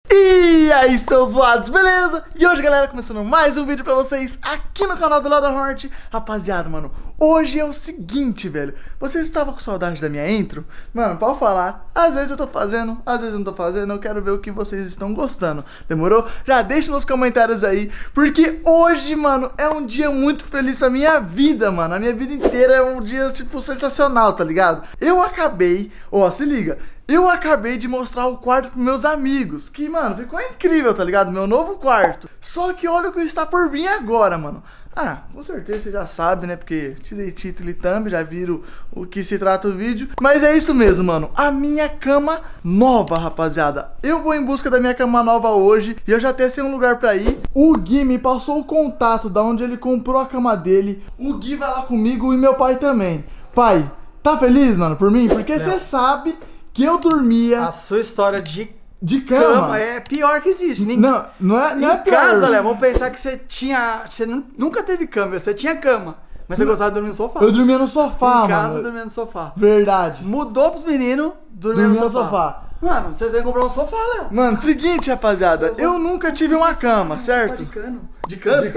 E aí, seus zoados, beleza? E hoje, galera, começando mais um vídeo pra vocês aqui no canal do Lado Hornet. Rapaziada, mano, hoje é o seguinte, velho. Vocês estavam com saudade da minha intro? Mano, pode falar. Às vezes eu tô fazendo, às vezes eu não tô fazendo. Eu quero ver o que vocês estão gostando. Demorou? Já deixa nos comentários aí, porque hoje, mano, é um dia muito feliz na minha vida, mano. A minha vida inteira é um dia, tipo, sensacional, tá ligado? Eu acabei, ó, se liga. Eu acabei de mostrar o quarto pros meus amigos, que, mano, ficou incrível, tá ligado? Meu novo quarto. Só que olha o que está por vir agora, mano. Ah, com certeza você já sabe, né? Porque tirei título e thumb, já viram o que se trata o vídeo. Mas é isso mesmo, mano. A minha cama nova, rapaziada. Eu vou em busca da minha cama nova hoje e eu já testei um lugar pra ir. O Gui me passou o contato da onde ele comprou a cama dele. O Gui vai lá comigo e meu pai também. Pai, tá feliz, mano, por mim? Porque você sabe que eu dormia... A sua história de cama é pior que existe. Não é em pior. casa, Léo, vamos pensar que você tinha... Você nunca teve cama, você tinha cama. Mas você gostava de dormir no sofá. Eu dormia no sofá, em casa, mano. dormia no sofá. Verdade. Mudou pros meninos, dormia no sofá. Mano, você tem que comprar um sofá, Léo. Mano, seguinte, rapaziada. Eu nunca tive uma cama, certo? De cano. De cano?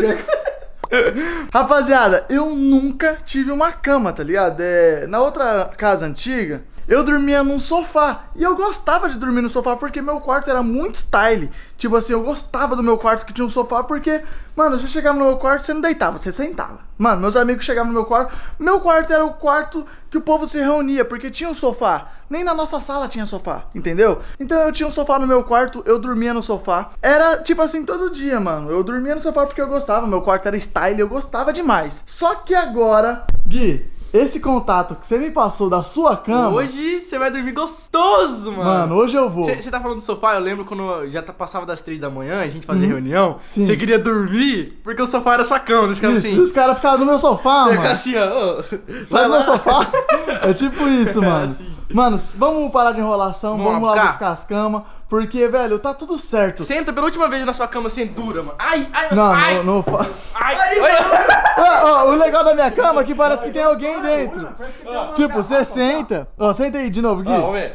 Rapaziada, eu nunca tive uma cama, tá ligado? Na outra casa antiga, eu dormia num sofá. E eu gostava de dormir no sofá porque meu quarto era muito style. Tipo assim, eu gostava do meu quarto que tinha um sofá porque, mano, você chegava no meu quarto, você não deitava, você sentava. Mano, meus amigos chegavam no meu quarto. Meu quarto era o quarto que o povo se reunia, porque tinha um sofá. Nem na nossa sala tinha sofá, entendeu? Então eu tinha um sofá no meu quarto, eu dormia no sofá. Era tipo assim, todo dia, mano. Eu dormia no sofá porque eu gostava, meu quarto era style, eu gostava demais. Só que agora, Gui, esse contato que você me passou da sua cama... Hoje você vai dormir gostoso, mano. Mano, hoje eu vou. Você tá falando do sofá, eu lembro quando já passava das 3 da manhã, a gente fazia reunião. Sim. Você queria dormir porque o sofá era sua cama. Você ficava assim... Os caras ficavam no meu sofá, Você mano. ficava assim, ó. Sai do meu sofá. É tipo isso, mano. assim. Mano, vamos parar de enrolação, vamos lá buscar buscar as camas. Porque, velho, tá tudo certo. Senta pela última vez na sua cama sem dura, mano. Ai, Não. Ai, O legal da minha cama é que parece que tem alguém dentro. Tipo, você senta. Ó, senta aí de novo, Gui. Vamos ver.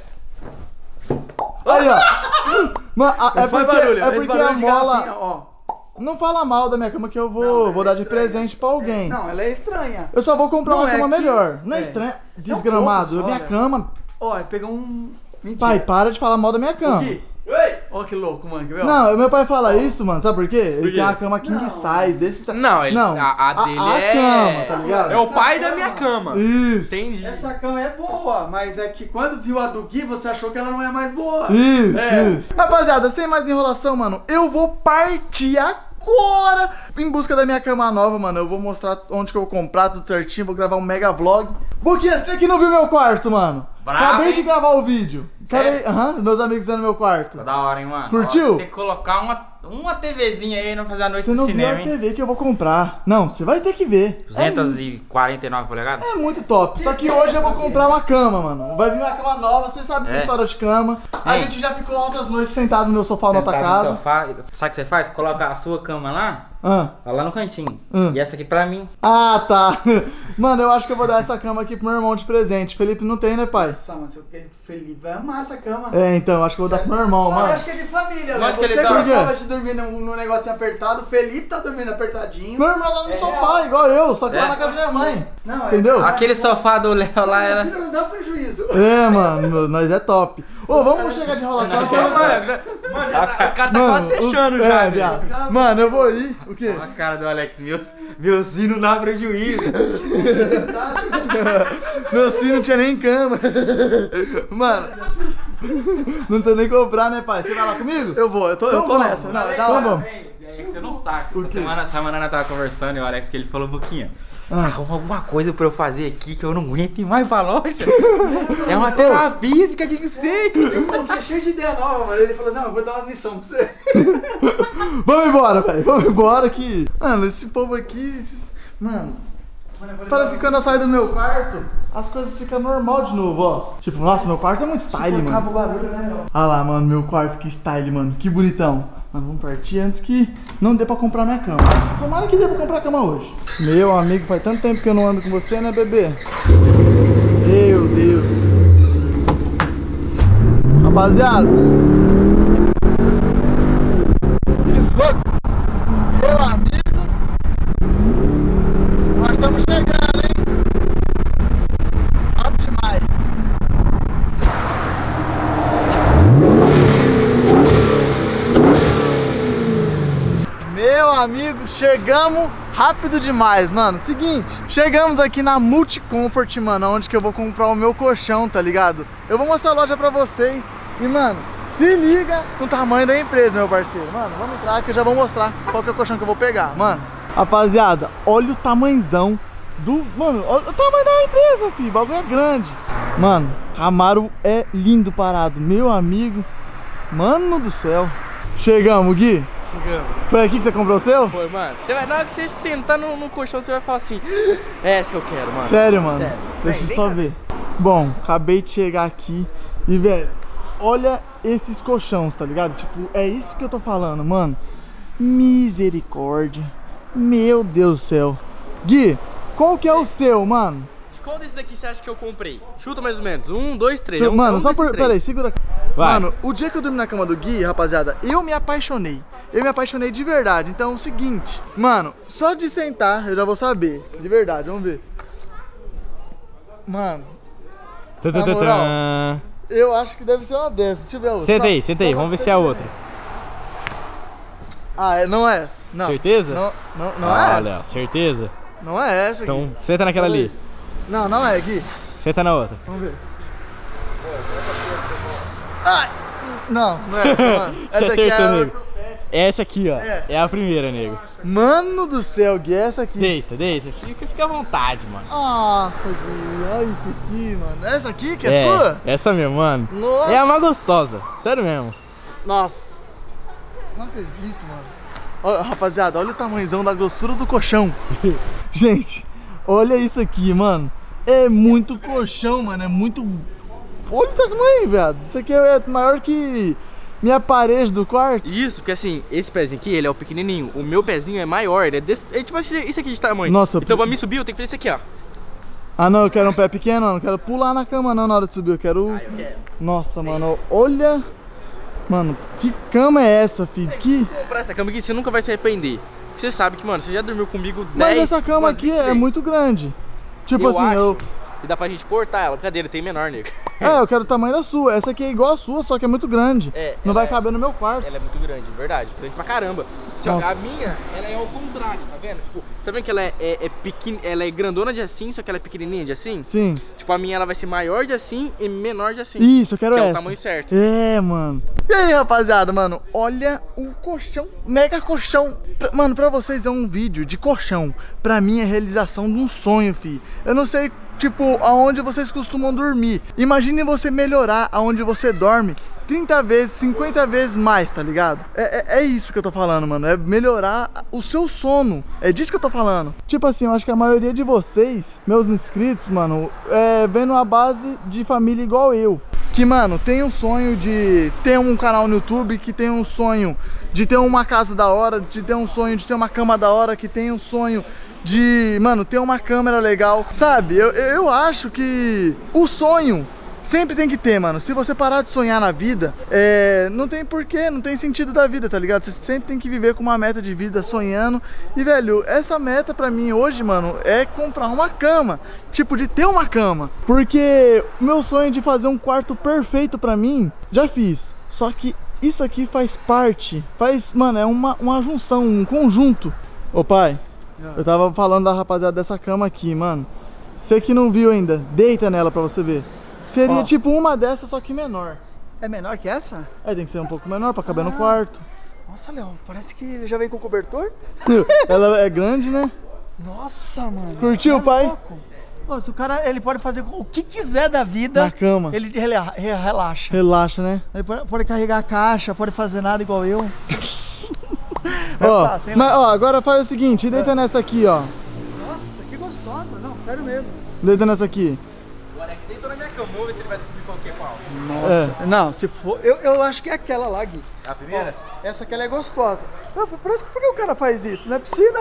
Aí, ó. Mano, é porque a mola... ó. Não fala mal da minha cama que eu vou dar de presente pra alguém. Não, ela é estranha. Eu só vou comprar uma cama melhor. Não é é. estranho? Desgramado. pouco só, Minha velho. cama... Ó, pegou um... Mentira. Pai, para de falar mal da minha cama. Gui, ó que louco, mano. Não, meu pai fala isso, mano, sabe por quê? Ele quê? tem uma cama king size desse Não, ele, Não, a dele a é... cama, tá ligado? É o pai da minha cama. Isso. Entendi. Essa cama é boa, mas é que quando viu a do Gui, você achou que ela não é mais boa. Isso. Rapaziada, sem mais enrolação, mano, eu vou partir agora em busca da minha cama nova, mano. Eu vou mostrar onde que eu vou comprar, tudo certinho, vou gravar um mega vlog. Porque você que não viu meu quarto, mano. Bravo, Acabei de hein? gravar o vídeo. Sério? Meus amigos vendo meu quarto. Tá da hora, hein, mano? Curtiu? Ó, você colocar uma TVzinha aí e não fazer a noite Você do não viu cinema, a hein? TV que eu vou comprar. Não, você vai ter que ver. 249 polegadas? É muito top. Só que hoje eu vou comprar uma cama, mano. Vai vir uma cama nova, você sabe da história de cama. A Hein? gente já ficou altas noites sentado no meu sofá na outra Sentado no casa. sofá. Sabe o que você faz? Coloca a sua cama lá, Ah. lá no cantinho. Hum. E essa aqui pra mim. Ah, tá. Mano, eu acho que eu vou dar essa cama aqui pro meu irmão de presente. Felipe não tem, né, pai? Nossa, mas o Felipe vai amar essa cama. É, então, eu acho que eu vou dar pro meu irmão, Eu mano. acho que é de família, né? Lógico que Você ele tá- gostava de dormir num negocinho apertado, o Felipe tá dormindo apertadinho. Meu irmão lá no É sofá, real. igual eu, só que lá É. na casa da minha mãe. Não, Entendeu? Aquele sofá do Léo lá era... Assim não dá prejuízo. É, mano, nós é top. Ô, vamos chegar de enrolação. que eu- Mano, os caras tá Mano, quase fechando os- já. É, velho. viado. Mano, eu vou ir. O quê? Olha a cara do Alex, meu sino não dá prejuízo. Meu filho não tinha nem cama. Mano, não precisa nem comprar, né, pai? Você vai lá comigo? Eu vou, eu tô vamos. nessa. Não, é da Então hora. vamos. É que você não sabe. O quê? Essa semana nós tava conversando e o Alex que ele falou, Boquinha, Ah. arruma alguma coisa pra eu fazer aqui que eu não aguento ir mais pra loja. É uma terapia, fica aqui com você. Eu coloquei cheio de ideia nova, mano. Ele falou, não, eu vou dar uma missão pra você. Vamos embora, pai. Vamos embora que... Mano, esse povo aqui... Mano, para ficar na saída do meu quarto, as coisas ficam normal de novo, ó. Tipo, nossa, meu quarto é muito style, Acaba o mano. barulho, né, meu? Ah lá, mano, meu quarto, que style, mano. Que bonitão. Mano, vamos partir antes que não dê pra comprar minha cama. Tomara que dê pra comprar a cama hoje. Meu amigo, faz tanto tempo que eu não ando com você, né, bebê? Meu Deus. Rapaziada, amigos, chegamos rápido demais, mano. Seguinte, chegamos aqui na Multicomfort, mano, onde que eu vou comprar o meu colchão, tá ligado? Eu vou mostrar a loja pra vocês. E, mano, se liga no tamanho da empresa, meu parceiro. Mano, vamos entrar que eu já vou mostrar qual que é o colchão que eu vou pegar, mano. Rapaziada, olha o tamanhozão do... Mano, olha o tamanho da empresa, filho. O bagulho é grande. Mano, Camaro é lindo parado, meu amigo. Mano do céu. Chegamos, Gui. Chegamos. Foi aqui que você comprou o seu? Foi, mano. Você vai, na hora que você sentar no colchão, você vai falar assim: é essa que eu quero, mano. Sério, mano? Sério. Deixa eu Vem só cá. ver. Bom, acabei de chegar aqui e, velho, olha esses colchões, tá ligado? Tipo, é isso que eu tô falando, mano. Misericórdia. Meu Deus do céu. Gui, qual que é o seu, mano? De qual desses aqui você acha que eu comprei? Chuta mais ou menos. 1, 2, 3. Mano, só por... Peraí, segura. Vai. Mano, o dia que eu dormi na cama do Gui, rapaziada, eu me apaixonei. Eu me apaixonei de verdade. Então é o seguinte, mano, só de sentar eu já vou saber. De verdade, vamos ver. Mano, na moral, eu acho que deve ser uma dessas. Deixa eu ver a outra. Senta aí, vamos ver se é a outra. Ah, não é essa. Não. Certeza? Não é Olha, essa. certeza? Não é essa, Gui. Então, senta naquela ali. Não, não é, Gui. Senta na outra. Vamos ver. Ai! Não, não é essa, mano. Essa Você aqui é acertou, a nego. ortopédica. Essa aqui, ó. É. É a primeira, nego. Mano do céu, Gui, essa aqui. Deita. Fica à vontade, mano. Nossa, Gui, olha isso aqui, mano. Essa aqui que é sua? Essa mesmo, mano. Nossa. É a mais gostosa. Sério mesmo. Nossa. Não acredito, mano. Olha, rapaziada, olha o tamanhozão da grossura do colchão. Gente, olha isso aqui, mano. É muito colchão, mano. É muito... Olha o tamanho, velho. Isso aqui é maior que minha parede do quarto. Isso, porque assim, esse pezinho aqui, ele é o pequenininho. O meu pezinho é maior, ele é desse... É tipo assim, isso aqui de tamanho. Nossa, então pra mim subir, eu tenho que fazer isso aqui, ó. Ah, não, eu quero um pé pequeno, não quero pular na cama não na hora de subir. Eu quero... Eu quero. Nossa, mano, olha... Mano, que cama é essa, filho? Que... Comprar essa cama aqui, você nunca vai se arrepender. Porque você sabe que, mano, você já dormiu comigo 10... Mas essa cama umas aqui 20 é vezes. muito grande. Tipo Eu assim, acho que dá pra gente cortar ela, porque a dele tem menor, nego. eu quero o tamanho da sua. Essa aqui é igual a sua, só que é muito grande. É, não ela vai caber no meu quarto. Ela é muito grande, verdade. Grande pra caramba. Nossa. A minha, ela é ao contrário, tá vendo? Tipo, tá vendo que ela é pequena, ela é grandona de assim, só que ela é pequenininha de assim? Sim. Tipo, a minha ela vai ser maior de assim e menor de assim. Isso, eu quero que essa. é o tamanho certo. É, mano. E aí, rapaziada, mano, olha o colchão, mega colchão. Mano, pra vocês é um vídeo de colchão. Pra mim é realização de um sonho, fi. Eu não sei, tipo, aonde vocês costumam dormir. Imagine você melhorar aonde você dorme 30 vezes, 50 vezes mais, tá ligado? É isso que eu tô falando, mano. É melhorar o seu sono. É disso que eu tô falando. Tipo assim, eu acho que a maioria de vocês, meus inscritos, mano, vem numa base de família igual eu. Que, mano, tem um sonho de ter um canal no YouTube, que tem um sonho de ter uma casa da hora, de ter um sonho de ter uma cama da hora, que tem um sonho de, mano, ter uma câmera legal. Sabe, eu acho que o sonho sempre tem que ter, mano. Se você parar de sonhar na vida, não tem porquê, não tem sentido da vida, tá ligado? Você sempre tem que viver com uma meta de vida, sonhando. E, velho, essa meta pra mim hoje, mano, é comprar uma cama. Tipo, de ter uma cama. Porque o meu sonho de fazer um quarto perfeito pra mim, já fiz. Só que isso aqui faz parte, mano, é uma junção, um conjunto. Ô, pai, eu tava falando da rapaziada dessa cama aqui, mano. Você que não viu ainda, deita nela pra você ver. Seria tipo uma dessas, só que menor. É menor que essa? Tem que ser um pouco menor pra caber no quarto. Nossa, Leão, parece que ele já vem com cobertor. Ela é grande, né? Nossa, mano. Curtiu, pai? Louco. Pô, se o cara, ele pode fazer o que quiser da vida. Na cama. Ele relaxa. Relaxa, né? Ele pode carregar a caixa, pode fazer nada igual eu. Ó, mas ó, agora faz o seguinte, deita nessa aqui, ó. Nossa, que gostosa. Não, sério mesmo. Deita nessa aqui. O Alex deitou na minha cama, vamos ver se ele vai descobrir qual que é qual. Nossa. Não, se for... Eu acho que é aquela lá, Gui. A primeira? Ó, essa aqui ela é gostosa. Por que o cara faz isso? Não é piscina?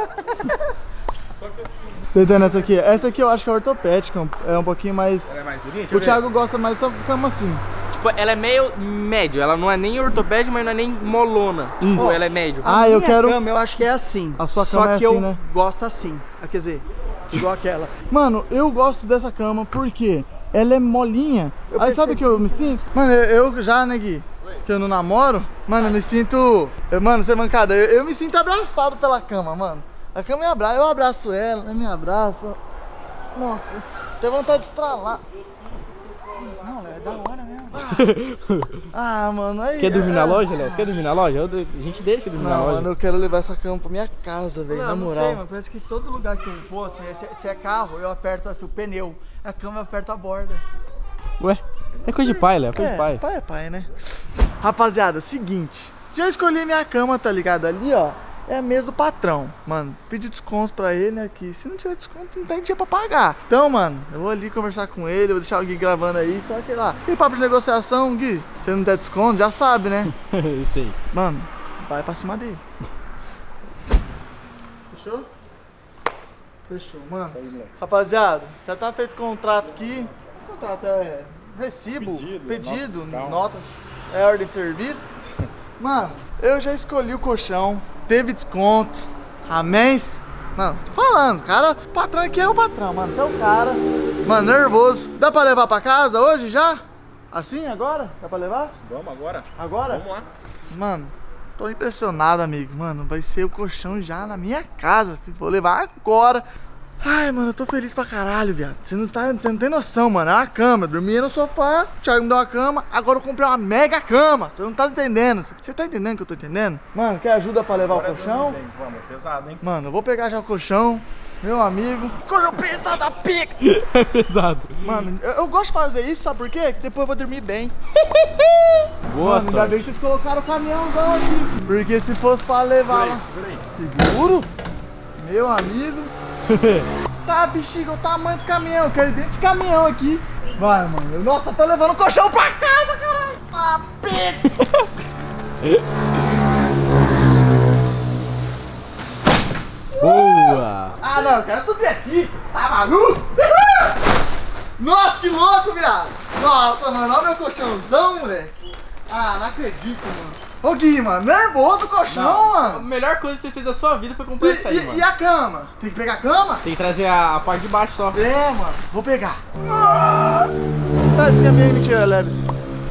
Deita nessa aqui. Essa aqui eu acho que é ortopédica, é um pouquinho mais... Ela é mais bonita? O Thiago gosta mais dessa cama assim. Tipo, ela é meio médio, ela não é nem ortopédica, mas não é nem molona. Isso. Tipo, ela é médio. Ah, eu Minha quero... cama, eu acho que é assim. A sua Só cama é que assim, eu né? gosto assim. Quer dizer, igual aquela. Mano, eu gosto dessa cama porque ela é molinha. Eu Aí sabe o percebi. que eu me sinto? Mano, eu já, né, Gui? que eu não namoro, mano, eu me sinto... Mano, você mancada, eu me sinto abraçado pela cama, mano. A cama me abraça, eu abraço ela, ela me abraça. Nossa, tem vontade de estralar. Não, Léo, é da hora mesmo. Ah, mano, aí... Quer dormir na loja, Léo? Você quer dormir na loja? A gente deixa dormir na Não, loja. mano, eu quero levar essa cama pra minha casa, velho, na Não, não moral. sei, mas parece que todo lugar que eu vou, assim, se é carro, eu aperto assim, o pneu. A cama aperta a borda. Ué, é coisa de pai, Léo, coisa de pai. Pai é pai, né? Rapaziada, seguinte. Já escolhi minha cama, tá ligado? Ali, ó, é a mesa do patrão. Mano, pedi desconto pra ele, né? Que se não tiver desconto, não tem dinheiro pra pagar. Então, mano, eu vou ali conversar com ele, vou deixar o Gui gravando aí, só que lá. Aquele papo de negociação, Gui, se ele não der desconto, já sabe, né? Isso aí. Mano, vai pra cima dele. Fechou? Fechou, mano. Rapaziada, já tá feito o contrato aqui. O contrato é recibo, pedido, nota, é ordem de serviço. Mano, eu já escolhi o colchão, teve desconto, amém? Não, tô falando, cara, o patrão aqui é o patrão, mano, você é o cara. Mano, nervoso. Dá pra levar pra casa hoje já? Assim, agora? Dá pra levar? Vamos agora? Agora? Vamos lá. Mano, tô impressionado, amigo. Mano, vai ser o colchão já na minha casa, filho. Vou levar agora. Ai, mano, eu tô feliz pra caralho, viado. Você não tem noção, mano. É uma cama. Eu dormia no sofá, o Thiago me deu uma cama. Agora eu comprei uma mega cama. Você não tá entendendo. Você tá entendendo o que eu tô entendendo? Mano, quer ajuda pra levar o colchão? Vamos, pesado, hein? Mano, eu vou pegar já o colchão. Meu amigo. Colchão pesado da pica. É pesado. Mano, eu gosto de fazer isso, sabe por quê? Que depois eu vou dormir bem. Boa Mano, ainda bem que vocês colocaram o caminhãozão aqui. Porque se fosse pra levar lá... Seguro? Meu amigo. Tá, bexiga, o tamanho do caminhão. Eu quero ir dentro desse caminhão aqui. Vai, mano. Nossa, tô levando o colchão pra casa, caralho. Tá, pica. Boa! Ah, não, eu quero subir aqui. Tá maluco? Nossa, que louco, viado. Nossa, mano, olha o meu colchãozão, moleque. Ah, não acredito, mano. Ô Gui, mano, nervoso o colchão, A mano. melhor coisa que você fez da sua vida foi comprar isso aí, mano. E a cama? Tem que pegar a cama? Tem que trazer a parte de baixo só. É, mano, vou pegar. Ah, esse caminhão aí me tira leve assim.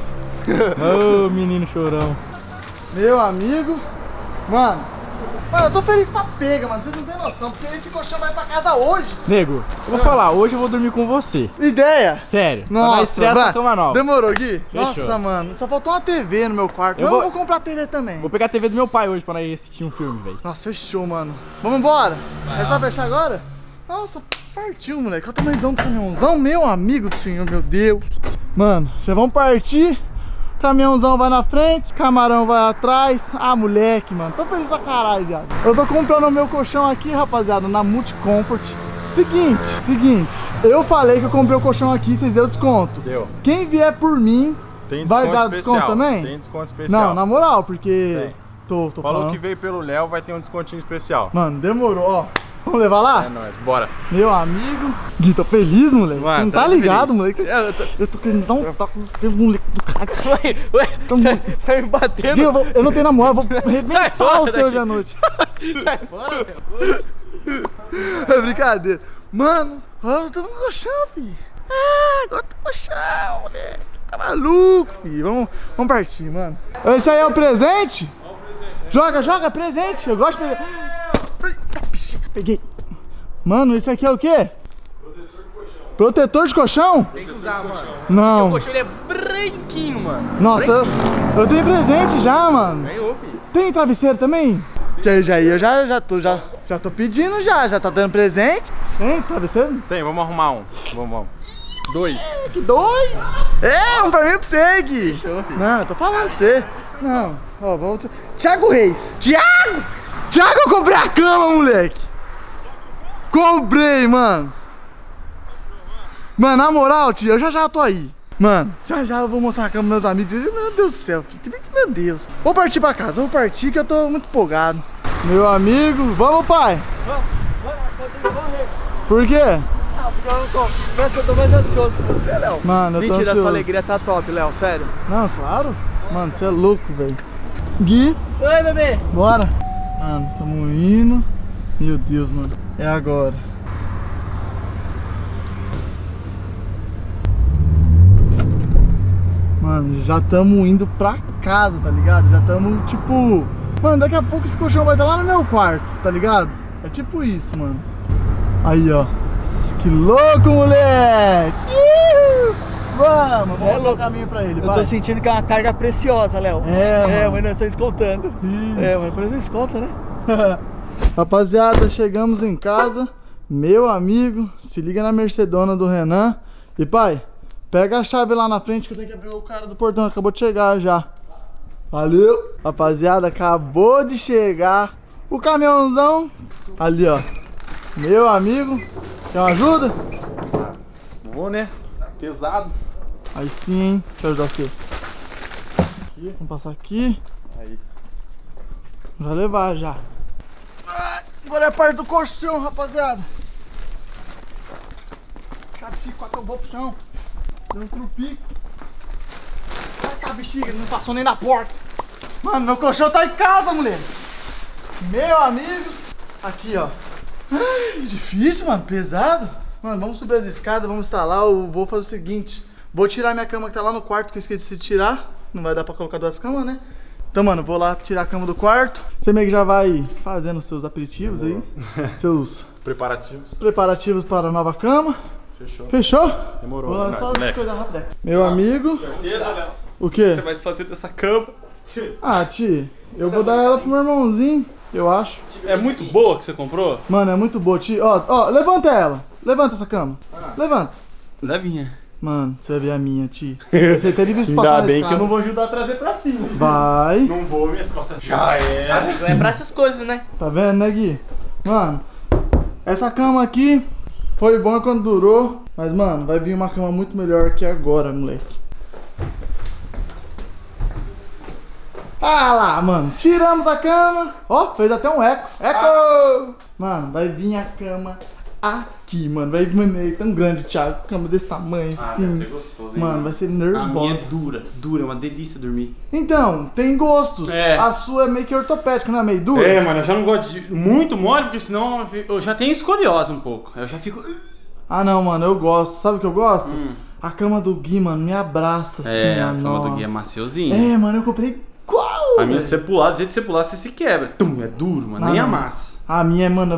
Ô, menino chorão. Meu amigo. Mano, eu tô feliz pra pega, mano. Vocês não tem noção, porque esse colchão vai pra casa hoje. Nego, eu vou falar, hoje eu vou dormir com você. Ideia? Sério. Pra dar Nossa, estresse na cama nova. demorou, Gui? Fechou. Nossa, mano, só faltou uma TV no meu quarto. Eu Eu vou- vou comprar TV também. Vou pegar a TV do meu pai hoje pra nós assistir um filme, velho. Nossa, fechou, mano. Vamos embora? É só fechar agora? Nossa, partiu, moleque. Olha o tamanhozão do caminhãozão, meu amigo do senhor, meu Deus. Mano, já vamos partir. Caminhãozão vai na frente, camarão vai atrás. Ah, moleque, mano. Tô feliz pra caralho, viado. Eu tô comprando o meu colchão aqui, rapaziada, na Multicomfort. Seguinte. Eu falei que eu comprei o colchão aqui, vocês deu desconto. Deu. Quem vier por mim, Tem vai desconto dar especial. desconto também? Tem desconto especial. Não, na moral, porque... Tem. Tô Falou falando. que veio pelo Léo, vai ter um descontinho especial. Mano, demorou, ó. Vamos levar lá? É nóis, bora. Meu amigo. Gui, tô feliz, moleque. Mano, Você não tá tá ligado, feliz. moleque? Eu tô querendo dar um toque no seu moleque do cara. Ué, Então, você tá me batendo? Gui, eu não tenho namorado, vou arrebentar fora o seu daqui. hoje à noite. Sai fora, meu. É brincadeira. Mano, eu tô no colchão, filho. Ah, agora tô no colchão, moleque. Tá maluco, filho. Vamos partir, mano. Esse aí é o presente? Joga, presente. Eu gosto de presente. Peguei. Mano, isso aqui é o quê? Protetor de colchão? Tem que usar, mano. Não. O colchão ele é branquinho, mano. Nossa, eu tenho presente já, mano. Ganhou, filho. Tem travesseiro também? Que aí eu já tô pedindo já tá dando presente. Tem travesseiro? Tem, vamos arrumar um. Vamos. 2. Que dois? É, um pra mim e pra você, Gui. Fechou, filho. Não, eu tô falando pra você. Não, ó, vamos... Thiago Reis. Thiago, eu comprei a cama, moleque. Comprei, mano. Mano, na moral, tio, eu já tô aí. Mano, já eu vou mostrar a cama pros meus amigos. Meu Deus do céu, filho. Meu Deus. Vou partir pra casa, vou partir que eu tô muito empolgado. Meu amigo, vamos, pai. Mano, acho que eu tenho que correr. Por quê? Ah, porque eu não tô. Parece que eu tô mais ansioso que você, Léo. Mano, eu tô Mentira, ansioso. sua alegria tá top, Léo, sério. Não, claro. Mano, você é louco, velho. Gui, Oi, bebê. bora. Mano, tamo indo. Meu Deus, mano. É agora. Mano, já estamos indo pra casa, tá ligado? Já estamos, tipo... Mano, daqui a pouco esse colchão vai estar lá no meu quarto, tá ligado? É tipo isso, mano. Aí, ó. Que louco, moleque! Vamos mostrar o caminho pra ele, Eu tô sentindo que é uma carga preciosa, Léo. É, mas nós estamos escoltando. Isso. É, mas parece uma escolta, né? Rapaziada, chegamos em casa. Meu amigo, se liga na Mercedona do Renan. E pai, pega a chave lá na frente que eu tenho que abrir o cara do portão. Acabou de chegar já. Valeu. Rapaziada, acabou de chegar o caminhãozão. Ali, ó. Meu amigo. Quer uma ajuda? Vou, né? Pesado. Aí sim, hein? Deixa eu ajudar você. Vamos passar aqui. Aí. Vai levar já. Ai, agora é a parte do colchão, rapaziada. Chapico, quase que eu vou pro chão. Deu um trupico. Ai, tá, bexiga, não passou nem na porta. Mano, meu colchão tá em casa, mulher. Meu amigo. Aqui, ó. Ai, difícil, mano, pesado. Mano, vamos subir as escadas, vamos instalar. Eu vou fazer o seguinte: vou tirar minha cama que tá lá no quarto, que eu esqueci de tirar. Não vai dar pra colocar duas camas, né? Então, mano, vou lá tirar a cama do quarto. Você meio que já vai fazendo os seus aperitivos aí. Seus preparativos para a nova cama. Fechou. Fechou? Demorou. Vou lá só moleque. coisa rápida. Meu amigo. Certeza, Léo? O quê? Você vai se fazer dessa cama. Ah, Ti, eu vou dar ela pro meu irmãozinho, eu acho. É muito boa que você comprou? Mano, é muito boa, Ti. Ó, levanta ela. Levanta essa cama. Levanta. Levinha. Mano, você vai ver a minha, Ti. Você até devia passar Ainda na bem que escada. eu não vou ajudar a trazer pra cima. Vai. Não vou, minhas costas já é. Amigo, é pra essas coisas, né? Tá vendo, né, Gui? Mano, essa cama aqui foi bom quando durou. Mas, mano, vai vir uma cama muito melhor que agora, moleque. Ah lá, mano, tiramos a cama. Ó, fez até um eco. Eco! Mano, vai vir a cama aqui, mano. Vai vir, mano, é tão grande, Thiago. Cama desse tamanho, assim. Deve ser gostoso, hein, Mano, vai ser A minha nervoso. é dura, é uma delícia dormir. Então, tem gostos. É. A sua é meio que ortopédica, não é meio dura? É, mano, eu já não gosto de muito mole, porque senão eu já tenho escoliose um pouco. Eu já fico. Ah, não, mano, eu gosto. Sabe o que eu gosto? A cama do Gui, mano, me abraça assim. É, a ó, cama do nossa. Gui é maciozinha. É, mano, eu comprei qual? A minha, velho? se você pular, do jeito que você pular, você se quebra. Tum, é duro, mano, Ah, nem não. amassa. A minha é, mano.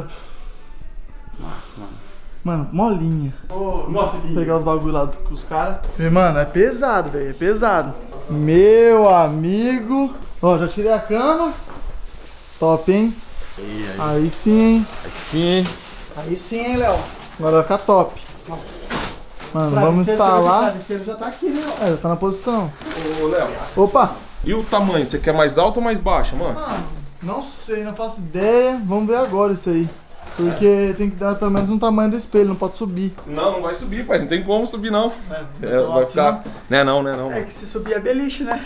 Mano. Mano, molinha. Vou pegar os bagulho lá com os caras. Mano, é pesado, velho. É pesado. Meu amigo. Ó, já tirei a cama. Top, hein? Aí sim, hein? Sim. Aí sim, hein, Léo? Agora vai ficar top. Nossa. Mano, vamos instalar. O travesseiro já tá aqui, né? É, já tá na posição. Ô, Léo, Opa! e o tamanho? Você quer mais alto ou mais baixo, mano? Não sei, não faço ideia. Vamos ver agora isso aí. Porque tem que dar pelo menos um tamanho do espelho, não pode subir. Não, não vai subir, pai. Não tem como subir, não. É, lá vai de cima. ficar... Né não, É que se subir é beliche, né?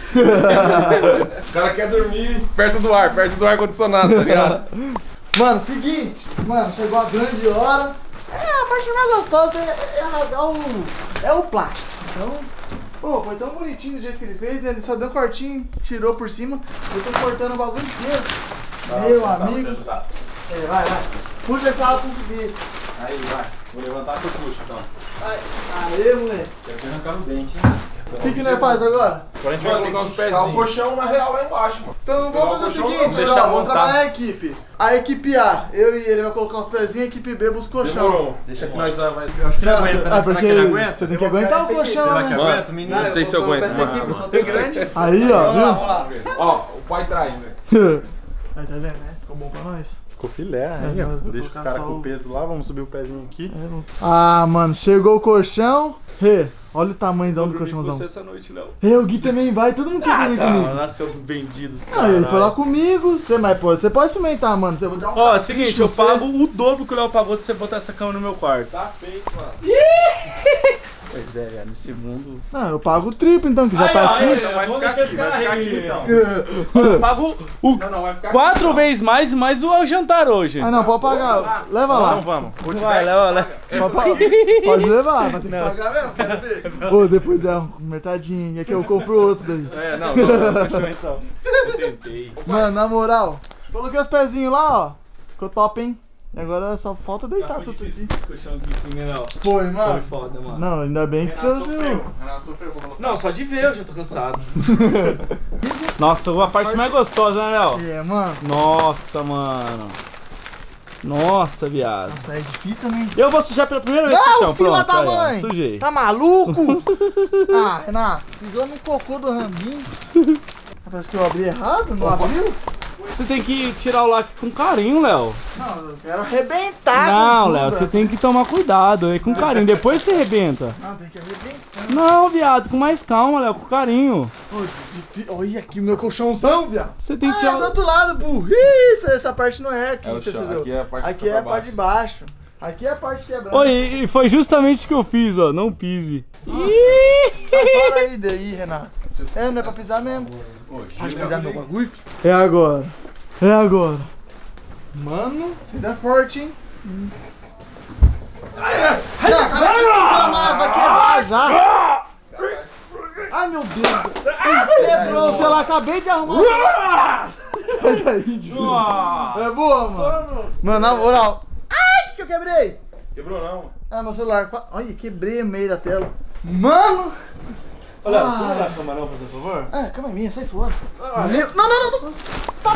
O cara quer dormir perto do ar-condicionado, tá ligado? Mano, seguinte. Mano, chegou a grande hora. É, a parte mais gostosa é rasgar o plástico. Então, pô, foi tão bonitinho do jeito que ele fez, né? Ele só deu um cortinho, tirou por cima. Eu tô cortando o bagulho inteiro. Meu amigo. É, vai. Puxa essa ala, puxa desse. Aí, vai. Vou levantar que eu puxo, então. Vai. Aê, moleque. Quer ver arrancar o dente, hein? O que nós faz agora? Agora a gente vai Mano, tem colocar que os buscar o pezinhos. colchão na real lá embaixo, mano. Então vamos fazer o colchão, seguinte, deixa ó, eu vamos montar. trabalhar a equipe. A equipe A, eu e ele vai colocar os pezinhos, a equipe B busca o colchão. Demorou. Deixa que nós vai... Eu acho que ele Não, aguenta, né? porque Será que ele aguenta? você tem que aguentar o colchão, Será que né? aguenta, menino? Não sei se eu aguento, mano. Só tem grande. Aí, ó, viu? Ó, o pai traz, né? Aí, tá vendo, né? Ficou bom pra nós? Ficou filé, aí, ó. vou Deixa os colocar caras só com o- o peso lá, vamos subir o pezinho aqui. Ah, mano, chegou o colchão. Rê, olha o tamanhozão do colchãozão. essa noite, Léo. Rê, o Gui também vai, todo mundo quer dormir comigo. Nossa, seu vendido. Ah, ele foi lá comigo. Você pode experimentar, mano. Você vai dar um Ó, capricho, seguinte, eu você- pago o dobro que o Léo pagou se você botar essa cama no meu quarto. Tá feito, mano. Pois é, velho, nesse mundo. Não, eu pago o triplo então, que já tá aqui. Vai vamos ficar deixar aqui, esse vai cara ficar aí, aqui, então. Eu pago o Não, vai ficar 4 aqui, vezes mais o jantar hoje. Ah, não, pode pagar. Leva lá. Então vamos. Vai, Léo. Pode levar, vai ter que pagar mesmo, quero ver. Ô, depois dá uma metadinha, que eu compro outro daí. É, não, fechou então. Eu tentei. Mano, na moral, coloquei os pezinhos lá, ó. Ficou top, hein? E agora só falta deitar Foi tudo difícil aqui. esse colchão aqui em cima, né, Léo? Foi, Foi mano. foda, mano. Não, ainda bem que Renato você... sofreu. Renato sofreu pra colocar. Não, só de ver eu já tô cansado. Nossa, a parte mais gostosa, né, Léo? É, mano. Nossa, mano. Nossa, viado. Nossa, é difícil também. Eu vou sujar pela primeira vez o Não, colchão, filha pronto. da aí, ó, mãe. Sujei. Tá maluco? Ah, Renato, pisou no cocô do Rambinho. Parece que eu abri errado, não abriu? Você tem que tirar o lacre com carinho, Léo. Não, eu quero arrebentar com Não, tudo, Léo, você velho. tem que tomar cuidado aí, com carinho. Depois você arrebenta. Não, tem que arrebentar. Não, viado, com mais calma, Léo, com carinho. Pô, olha aqui o meu colchãozão, viado. Você tem que Ah, é tirar. do outro lado, burro. Isso, essa parte não é aqui, É o você chão, viu? aqui é a parte Aqui que é tá a pra parte de baixo. Aqui é a parte quebrada. Oi, e foi justamente o que eu fiz, ó. Não pise. Sai fora aí daí, Renato. É, não é pra pisar mesmo. Pode pisar no meu bagulho, filho. É agora. É agora. Mano, vocês é forte, hein? Vai quebrar já. Ai, meu Deus. Quebrou, sei lá, acabei de arrumar. Sai daí, desgraça. É boa, mano. Mano, na moral. Ai, que eu quebrei. Quebrou não, mano. Ah, meu celular. Olha, quebrei o meio da tela. Mano. Olha, Ah. vamos lá, camarão, por favor. Ah, cama é minha, sai fora. Não. Tá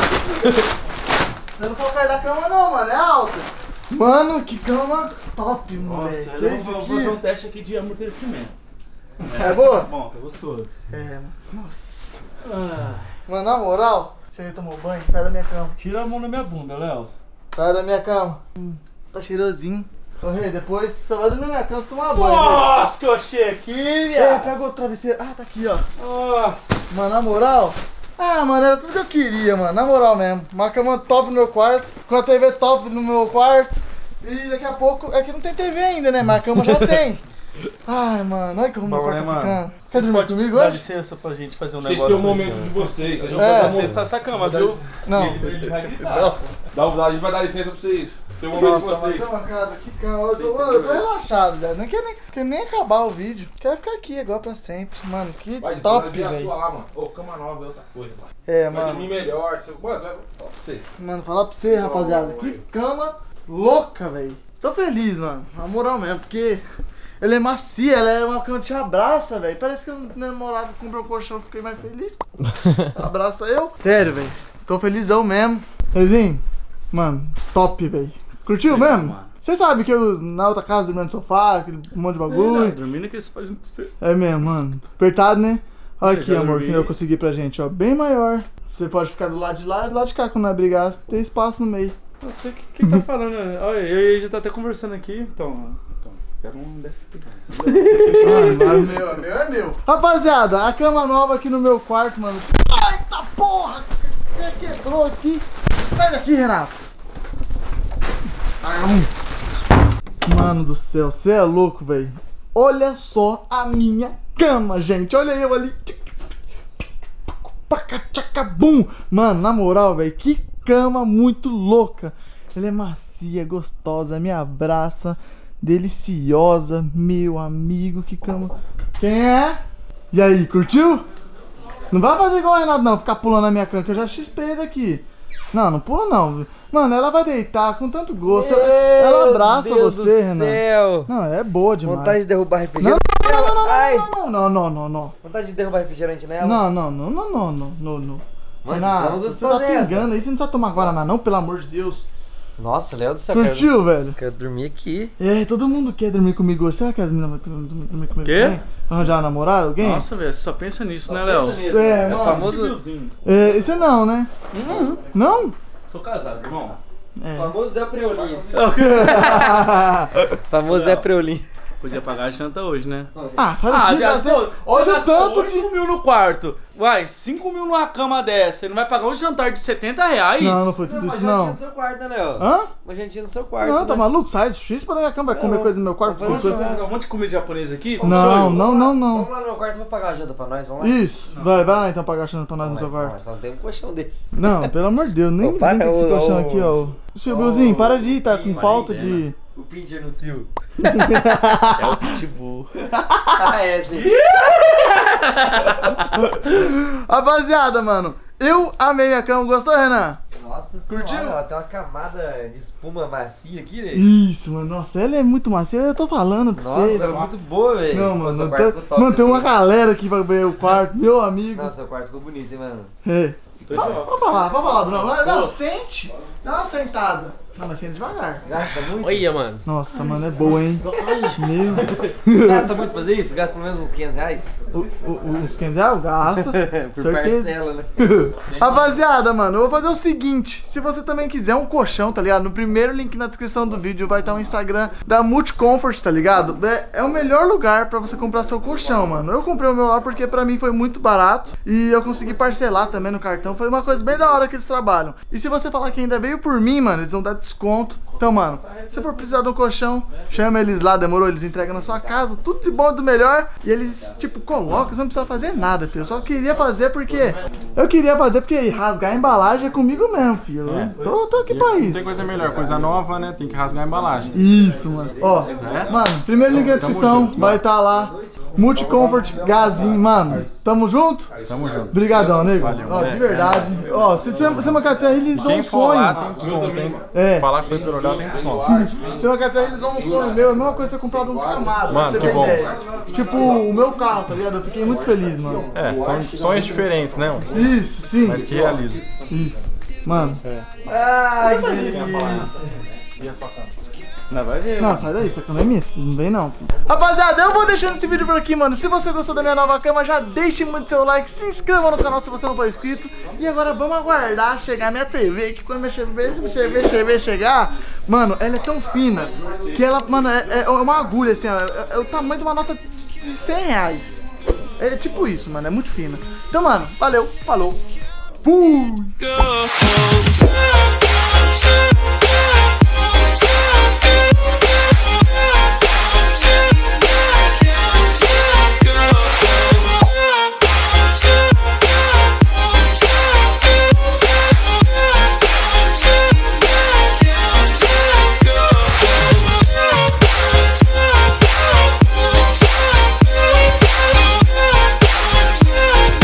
eu não vou cair da cama não, mano, é alta. Mano, que cama top, moleque. Que é isso vou fazer um aqui? teste aqui de amortecimento. É boa? Bom, tá gostoso. É, nossa. Ah, Mano, na moral, você tomou banho? Sai da minha cama. tira a mão da minha bunda, Léo. Sai da minha cama. Tá cheirosinho. Ô, Rei, depois você vai dormir na minha cama, você toma banho. Nossa, que eu achei aqui, Rei. viado. Pega o travesseiro. Ah, tá aqui, ó. Nossa. Mano, na moral. Ah, mano, era tudo que eu queria, mano. Na moral mesmo. Uma cama top no meu quarto. Com a TV top no meu quarto. E daqui a pouco. É que não tem TV ainda, né? Mas a cama já tem. Ai, mano. Olha como meu Bom, quarto né, tá mano? ficando. Quer dormir comigo Dá hoje? licença pra gente fazer um Vocês negócio. têm um momento aqui, de ó. vocês. A gente É. vai Vamos testar essa cama, viu? Não. Ele vai gritar. Não, a gente vai dar licença pra vocês. Tem um momento de Nossa, mas vocês. essa mancada, que cama. Eu tô relaxado, velho. Não quero nem acabar o vídeo. Quero ficar aqui agora pra sempre. Mano, que Vai, top, vai ver a velho. sua lá, mano. Ô, cama nova é outra coisa, mano. É, Vai dormir mano. melhor. Você... Mano, você vai falar pra você. Mano, falar pra você, rapaziada. Que cama louca, velho. Tô feliz, mano. Na moral mesmo, porque ela é macia, ela é uma cama que te abraça, velho. Parece que o meu namorado comprou um colchão, fiquei mais feliz. Abraça eu. Sério, velho. Tô felizão mesmo. Reizinho, mano, top, velho. Curtiu Legal, mesmo? mano. Você sabe que eu na outra casa dormindo no sofá, aquele monte de bagulho. Dormindo que isso faz com você. É mesmo, mano. Apertado, né? Olha aqui, Já amor, dormi. que eu consegui pra gente, ó. Bem maior. Você pode ficar do lado de lá e do lado de cá quando não é brigar. Tem espaço no meio. Não sei o que tá falando. Olha, eu e ele já tá até conversando aqui. Então, quero um desse aqui. Meu é meu. Rapaziada, a cama nova aqui no meu quarto, mano. Eita porra! Quebrou aqui. Sai daqui, Renato. Mano do céu, você é louco, velho. Olha só a minha cama, gente. Olha eu ali. Pacachacabum. Mano, na moral, velho, que cama muito louca. Ela é macia, gostosa, me abraça, deliciosa, meu amigo, que cama. Quem é? E aí, curtiu? Não vai fazer igual o Renato não, ficar pulando na minha cama, que eu já chispei daqui. Não, não pula não. Mano, ela vai deitar com tanto gosto. Ela abraça você, Renato. Céu. Não, é boa demais. Vontade de derrubar Não, refrigerante. Ai. não. Vontade de derrubar refrigerante nela. Não. Mano, Renato, vamos você tá fazer essa. pingando aí, você não precisa tomar Guaraná não, pelo amor de Deus. Nossa, Léo do céu. Curtiu, velho? Quero dormir aqui. É, todo mundo quer dormir comigo hoje. Será que as meninas vão dormir comigo? Quê? também? Arranjar uma namorada, alguém? Nossa, velho, você só pensa nisso, né, Léo? É, mano. Famoso. É, isso não, né? Não? Sou casado, irmão. É. Famoso Zé Preolim. Famoso Zé Preolim. Podia pagar a janta hoje, né? Ah, sai daqui, viado, você... pô, Olha você o gastou tanto 8 de... mil no quarto. Vai, 5 mil numa cama dessa. Você não vai pagar um jantar de 70 reais? Não, não foi tudo isso, não. no seu quarto, né, Léo? Hã? Uma jantinha no seu quarto. Não, tá né? maluco? Sai, chispa da minha cama, vai comer coisa no meu quarto. Vamos coisa- lá, Um monte de comida japonesa aqui? Não. Vamos lá no meu quarto, eu vou pagar a janta pra nós, vamos lá? Isso, vai lá então pagar achando pra nós no seu quarto. Nós só não tem um colchão desse. Não, pelo amor de Deus, nem Ô, para, brinca com esse ô, colchão ô, aqui, ó. Chibrilzinho, para de ir, tá com Ih, falta aí, de... O Pincher no Cio. É o Pitbull. Ah, é, sim. Rapaziada, mano, Eu amei minha cama, gostou, Renan? Nossa Curtiu? senhora, ela tem uma camada de espuma macia aqui, velho. Isso, mano. Nossa, ela é muito macia. Eu tô falando pra Nossa, você. ela é muito boa, velho. Não, mano. Nossa, o quarto ficou top Mano, tem uma também. galera que vai ver o quarto, meu amigo. Nossa, o quarto ficou bonito, hein, mano. É. Vamos falar, Bruno. Não, sente. Dá uma sentada. Não, mas senta devagar. Gasta muito? Olha, mano. Nossa, mano, é boa, hein? Meu. Gasta muito fazer isso? Gasta pelo menos uns 500 reais? Os 500 reais gasta. Por Certeza. parcela, né? Rapaziada, mano, eu vou fazer o seguinte. Se você também quiser um colchão, tá ligado? No primeiro link na descrição do vídeo vai estar o Instagram da Multicomfort, tá ligado? É o melhor lugar pra você comprar seu colchão, mano. Eu comprei o meu lá porque pra mim foi muito barato e eu consegui parcelar também no cartão. Foi uma coisa bem da hora que eles trabalham. E se você falar que ainda veio por mim, mano, eles vão dar desconto. Então, mano, se for precisar de um colchão, chama eles lá, demorou? Eles entregam na sua casa, tudo de bom e do melhor. E eles, tipo, colocam, você não precisa fazer nada, filho. Eu só queria fazer porque... rasgar a embalagem é comigo mesmo, filho. Eu tô aqui pra isso. Tem coisa melhor, coisa nova, né? Tem que rasgar a embalagem. Isso, mano. Ó, mano, primeiro link na descrição, vai estar lá. Multicomfort, gazinho, mano. Tamo junto? Tamo junto. Obrigadão, nego. Valeu. Ó, de verdade. Ó, se você realizou Quem um for lá sonho. tem desconto, hein? É. Falar que foi por olhar tem desconto. Se você realizou um sonho meu, é a mesma coisa que você comprar um Camaro, pra Mano, você que ter bom. ideia. Tipo, o meu carro, tá ligado? Eu fiquei muito feliz, mano. É, são sonhos diferentes, né? Isso, sim. Mas que realiza. Isso. Mano. Ai, que feliz. delícia. E a sua cama? Não, vai ver. Não, sai daí, essa cama é minha, vocês não vem não, filho. Rapaziada, eu vou deixando esse vídeo por aqui, mano. Se você gostou da minha nova cama, já deixe muito seu like, se inscreva no canal se você não for inscrito. E agora vamos aguardar chegar minha TV, que quando minha TV chegar, mano, ela é tão fina que ela, mano, é uma agulha, assim, ó, é o tamanho de uma nota de 100 reais. É tipo isso, mano, é muito fina. Então, mano, valeu, falou, fui!